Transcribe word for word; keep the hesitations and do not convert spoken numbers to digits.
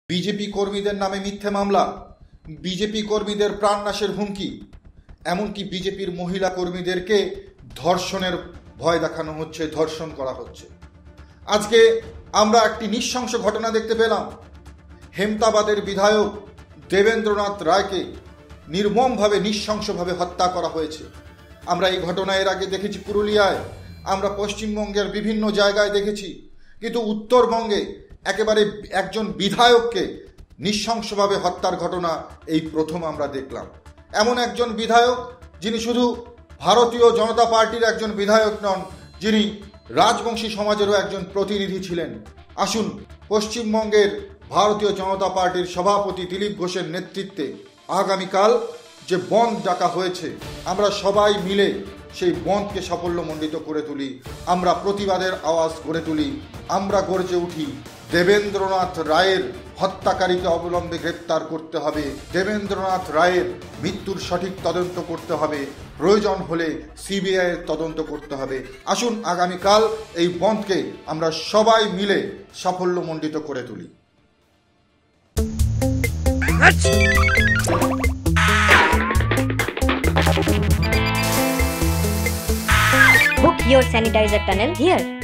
BJP কর্মীদের নামে মিথ্যে মামলা, বিজেপি কর্মীদের প্রাণনাশের হুমকি, এমনকি বিজেপির মহিলা কর্মীদেরকে ধর্ষণের ভয় দেখানো হচ্ছে, ধর্ষণ করা হচ্ছে। আজকে আমরা একটি নৃশংস ঘটনা দেখতে পেলাম। হেমতাবাদের বিধায়ক দেবেন্দ্রনাথ রায়কে নির্মমভাবে নৃশংসভাবে হত্যা করা হয়েছে। আমরা এই ঘটনা এর আগে দেখেছি পুরুলিয়ায়, আমরা পশ্চিমবঙ্গের বিভিন্ন জায়গায় দেখেছি, কিন্তু উত্তরবঙ্গে একেবারে একজন বিধায়ককে নৃশংসভাবে হত্যার ঘটনা এই প্রথম আমরা দেখলাম। এমন একজন বিধায়ক যিনি শুধু ভারতীয় জনতা পার্টির একজন বিধায়ক নন, যিনি রাজবংশী সমাজেরও একজন প্রতিনিধি ছিলেন। আসুন, পশ্চিমবঙ্গের ভারতীয় জনতা পার্টির সভাপতি দিলীপ ঘোষের নেতৃত্বে আগামীকাল যে বন্ধ ডাকা হয়েছে, আমরা সবাই মিলে সেই বন্ধকে সাফল্যমণ্ডিত করে তুলি, আমরা প্রতিবাদের আওয়াজ গড়ে তুলি, আমরা গর্জে উঠি। দেবেন্দ্রনাথ রায়ের হত্যাকারীকে অবিলম্বে গ্রেপ্তার করতে হবে, দেবেন্দ্রনাথ রায়ের মৃত্যুর সঠিক তদন্ত করতে হবে, প্রয়োজন হলে সিবিআইয়ের তদন্ত করতে হবে। আসুন আগামীকাল এই বন্ধকে আমরা সবাই মিলে সাফল্যমণ্ডিত করে তুলি। Book your sanitizer tunnel here.